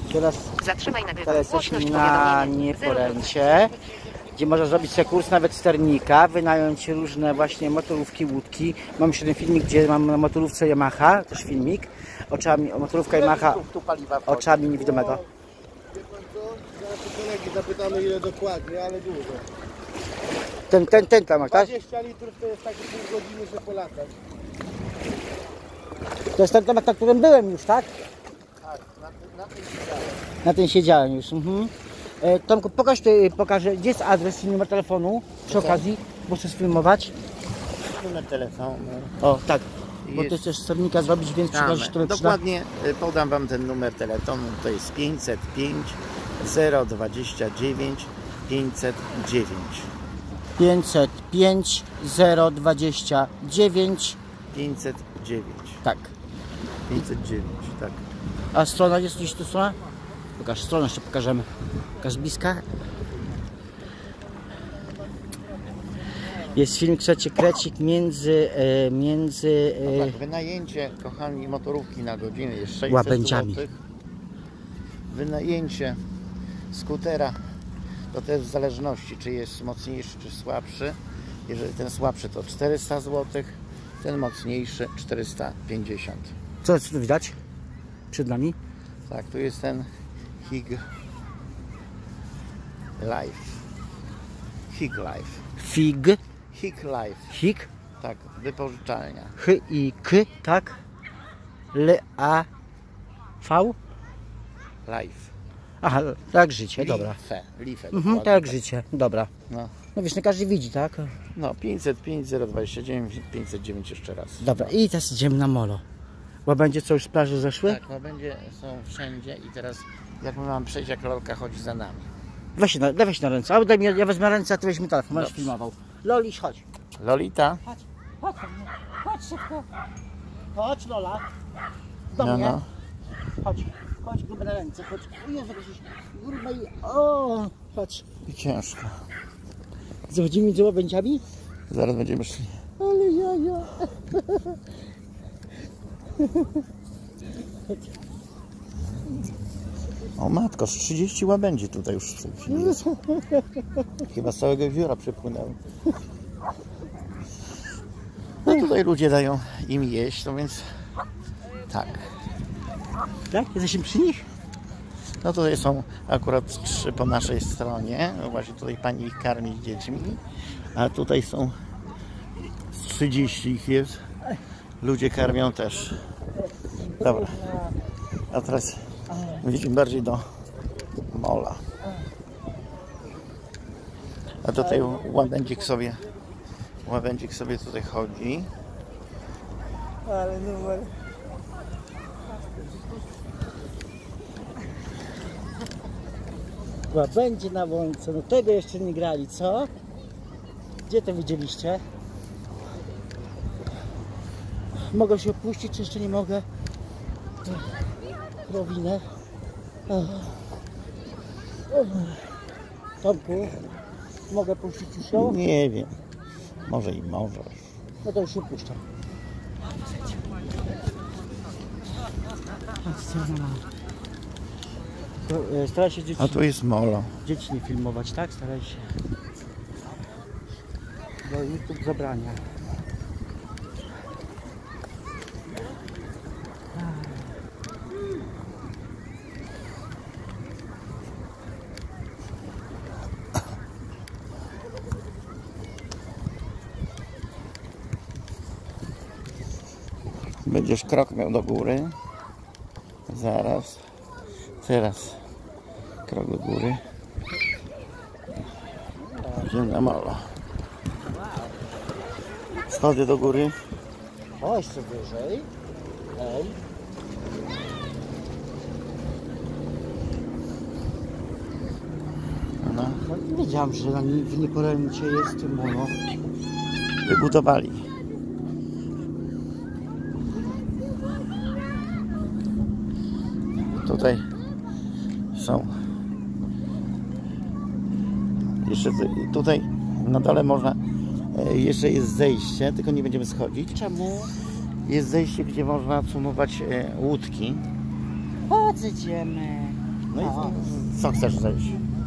Zatrzymaj Teraz nagrywanie. jesteśmy na Nieporęcie, gdzie można zrobić sobie kurs nawet sternika, wynająć różne właśnie motorówki, łódki. Mam jeszcze jeden filmik, gdzie mam na motorówce Yamaha, też filmik, motorówka Yamaha oczami niewidomego. Wie pan co? Zaraz u kolegi zapytamy ile dokładnie, ale dużo. Ten tam, tak? 20 litrów to jest takie pół godziny, że po latach. To jest ten temat, na którym byłem już, tak? Tak, na tym siedziałem. Na tym siedziałem już. Tomku, pokażę, gdzie jest adres i numer telefonu przy okazji, bo chcę sfilmować. Numer telefonu. O, tak, bo Jest. ty chcesz sternika zrobić, więc przekażesz to Dokładnie podam wam ten numer telefonu, to jest 505 029 509. 505 029 509. tak. 509, tak. A strona jest gdzieś tu strona? Pokaż stronę, jeszcze pokażemy. Pokaż z bliska. Jest film, słuchajcie, krecik między Tak, wynajęcie, kochani, motorówki na godzinę jest 600 Łabędziami. zł. Wynajęcie skutera to też w zależności, czy jest mocniejszy, czy słabszy. Jeżeli ten słabszy to 400 zł, ten mocniejszy 450. Co tu widać przed nami? Tak, tu jest ten Hig Life. Hig Life. Fig, Hig Life. hik, Tak, wypożyczalnia. h i k, tak? L a v? Life. Aha, tak życie, dobra. Life. Tak jak życie, dobra. No. No wiesz, nie każdy widzi, tak? No, 505 029 509 jeszcze raz. Dobra, i teraz idziemy na molo. Łabędzie co już z plaży zeszły? Tak, no będzie, są wszędzie i teraz jak my mamy przejść, jak Lolka chodzi za nami. Weź się na ręce, albo daj mi, ja wezmę ręce, a ty weź mi telefon, będziesz Dobrze. filmował. Loliś, chodź. Lolita? Chodź szybko. Chodź Lola. Do No, mnie. no. Chodź grube na ręce, chodź. O Jezu, jesteś grube i... O, chodź. I ciężko. Zachodzimy między łabędziami? Zaraz będziemy szli. Ale jaja. O matko, z 30 łabędzi tutaj już w tej chwili jest. Chyba z całego jeziora przypłynęły. No tutaj ludzie dają im jeść, no więc tak. Tak? Jesteśmy przy nich? No tutaj są akurat 3 po naszej stronie. No właśnie tutaj pani ich karmi z dziećmi. A tutaj są 30 ich jest. Ludzie karmią też. Dobra. A teraz idziemy bardziej do mola. A tutaj łabędzik sobie tutaj chodzi. Ale numer. Łabędzie na łące, no tego jeszcze nie grali, co? Gdzie to widzieliście? Mogę się opuścić, czy jeszcze nie mogę? Krowinę. Tomku, mogę puścić już ją? Nie wiem. Może i możesz. No to już się puszczam. Staraj się A tu jest molo. dzieci nie filmować, tak? Staraj się. Bo YouTube zabrania. Będziesz krok miał do góry. Zaraz. Teraz krok do góry. Idziemy na molo. Schody do góry. O, jeszcze wyżej. Ej. No, No, nie wiedziałam, że w Nieporęcie jest molo. wybudowali. Tutaj są jeszcze tutaj na dole można jeszcze jest zejście, tylko nie będziemy schodzić. Czemu? Jest zejście, gdzie można odsumować łódki. Chodź, idziemy. No i co chcesz zejść?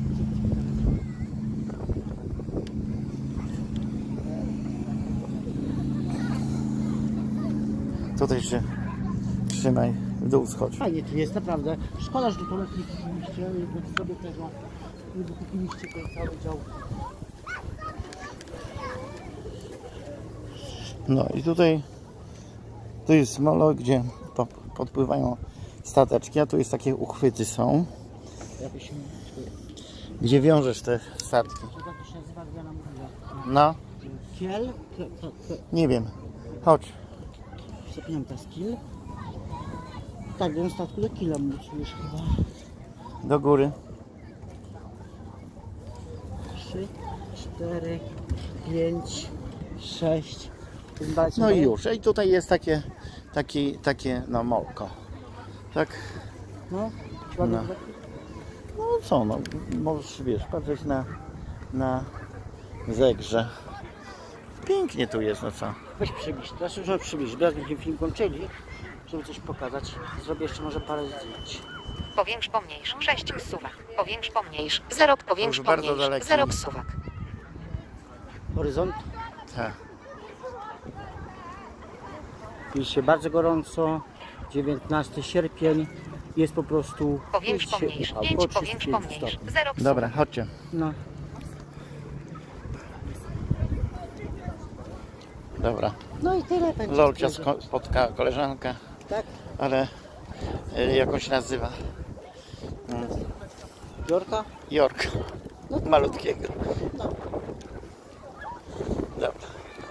Tutaj się trzymaj, w dół schodź. Fajnie tu jest, naprawdę. Szkoda, że to nie kupiliście, jednak sobie tego nie kupiliście ten cały dział. No i tutaj tu jest molo, gdzie podpływają stateczki, a tu jest takie uchwyty są, Jakbyś gdzie wiążesz te statki. to się nazywa, jak ja nam mówię. No, Kiel, nie wiem. Chodź. zapamięta skill. Tak, do statku do kila mówisz chyba. Do góry. 3, 4, 5, 6. No i już. I tutaj jest takie no molko. Tak? No, No. No co, no możesz, wiesz, patrzeć na zegrze. Pięknie tu jest, no co? Weź przybliż, teraz już przybliż, bo jak będziemy film kończyli, żeby coś pokazać, zrobię jeszcze może parę zdjęć. Powiększ, pomniejsz, 6 suwak. Powiększ, pomniejsz, 0, powiększ, Już bardzo pomniejsz, daleki. 0 suwak. Horyzont, Tak. jest się bardzo gorąco, 19 sierpień, jest po prostu... Powiększ, jest się pomniejsz, upał, 5, około powiększ, 35 pomniejsz, stopni. 0 suwak. Dobra, chodźcie. No, Dobra. no i tyle będzie. Lolcia spotkała koleżankę, Tak, ale jak się nazywa? Jorka? Jork. Malutkiego. No. Dobra.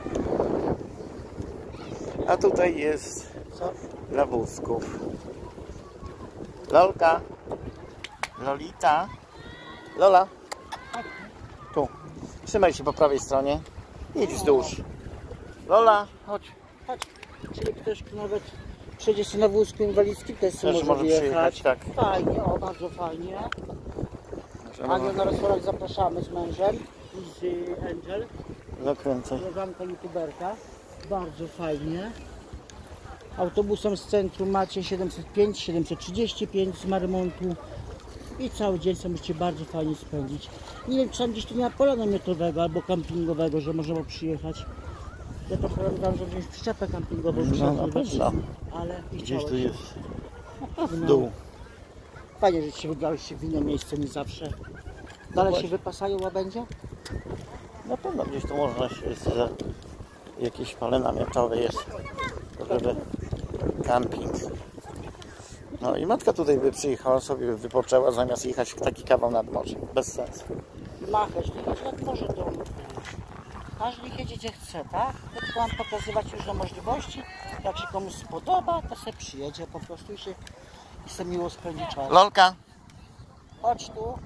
A tutaj jest Co? dla wózków. Lolka. Lolita. Lola. Tu. Trzymaj się po prawej stronie. Idź wzdłuż. Lola, chodź. Chodź, czyli ktoś nawet przejdzie się na wózku inwalidzkim, też Też może wyjechać. przyjechać, tak. Fajnie, o, bardzo fajnie. Anię na restaurant zapraszamy z mężem i z Angel, Zakręcaj. koleżanka youtuberka. Bardzo fajnie. Autobusem z centrum macie 705, 735 z Marymontu i cały dzień sobie możecie bardzo fajnie spędzić. Nie wiem, czy tam gdzieś tu nie ma pola namiotowego albo kampingowego, że możemy przyjechać. Ja to pamiętam, że wziąć przyczepę kampingową, No, na pewno. ale nie Gdzieś tu chciałeś. jest No, w dół. fajnie, że się wybrałeś się w inne miejsce niż zawsze. Dalej się wypasają łabędzie? Na pewno gdzieś tu można się jakieś pole namiotowe jest, żeby kamping. No i matka tutaj by przyjechała sobie, wypoczęła zamiast jechać w taki kawał nad morze. Bez sensu. Machać, tylko nad morze to każdy jedzie gdzie chce, tak? To tylko mam pokazywać różne możliwości. Jak się komuś spodoba, to sobie przyjedzie po prostu i sobie miło spędzi czas. Lolka. Chodź tu.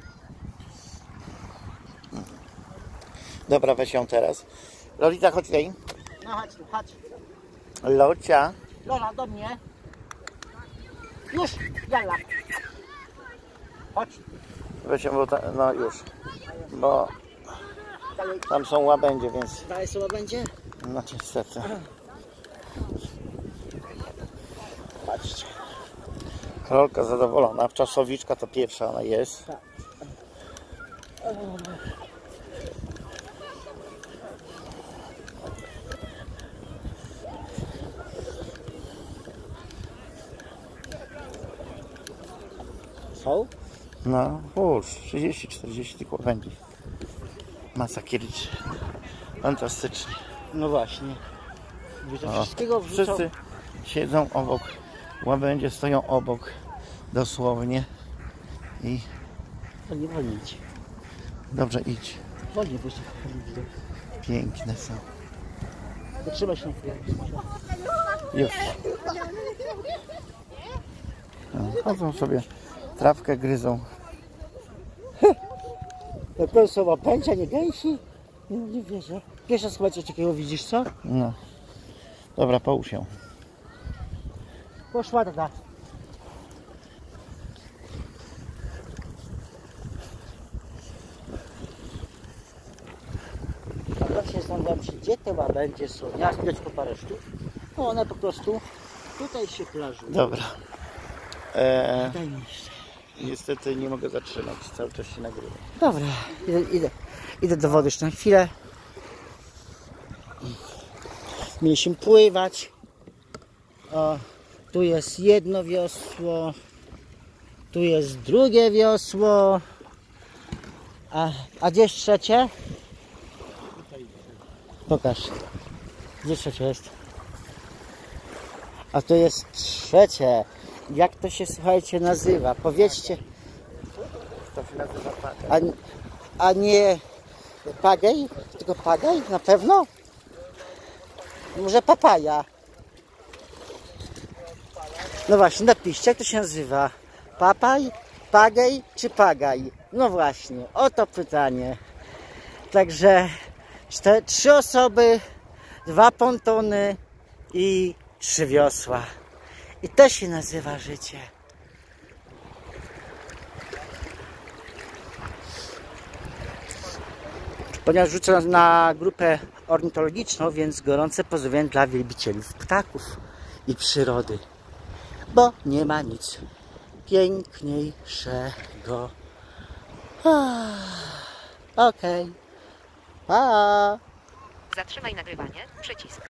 Dobra, weź ją teraz. Lolita, chodź tutaj. No chodź tu, chodź. Locia. Lola, do mnie. Już, jalla. Chodź. Weź ją, bo no już. Bo Dalej, tam są łabędzie, więc dalej sobie będzie? no niestety. Patrzcie. Lolka zadowolona. Wczasowiczka to pierwsza ona jest. Tak. Są? No, 30-40 tych łabędzi. Masakrycznie. Fantastycznie. No właśnie. Wiecie, O, wszystkiego wrzucą. wszyscy siedzą obok. Łabędzie stoją obok. Dosłownie. I To nie wolnić. dobrze, idź. Wolniej, bo się widok. Piękne są. Zatrzymaj się na chwilę. Już. No, chodzą sobie, trawkę gryzą. To są łapęcia, nie gęsi? Nie wierzę. Pierwszy raz chyba coś takiego widzisz, co? No. Dobra, połóż ją. Poszła tata. A tak się zastanawiam się, gdzie te łabędzie są. Ja widać po parę sztuk. No one po prostu tutaj się plażują. Dobra. Daj mi jeszcze. Niestety nie mogę zatrzymać, cały czas się nagrywa. Dobra, idę do wody jeszcze na chwilę. Mieliśmy pływać. O, tu jest jedno wiosło. Tu jest drugie wiosło. A gdzie jest trzecie? Pokaż. Gdzie trzecie jest? A to jest trzecie. Jak to się, słuchajcie, nazywa? Powiedzcie. To się nazywa pagaj. A nie pagaj? Tylko pagaj? Na pewno? Może papaja? No właśnie, napiszcie, jak to się nazywa. Papaj, pagaj czy pagaj? No właśnie, oto pytanie. Także 3 osoby, 2 pontony i 3 wiosła. I to się nazywa życie. Ponieważ rzucę na grupę ornitologiczną, więc gorące pozdrowienia dla wielbicielów ptaków i przyrody. Bo nie ma nic piękniejszego. Okej. Pa! Zatrzymaj nagrywanie. Przycisk.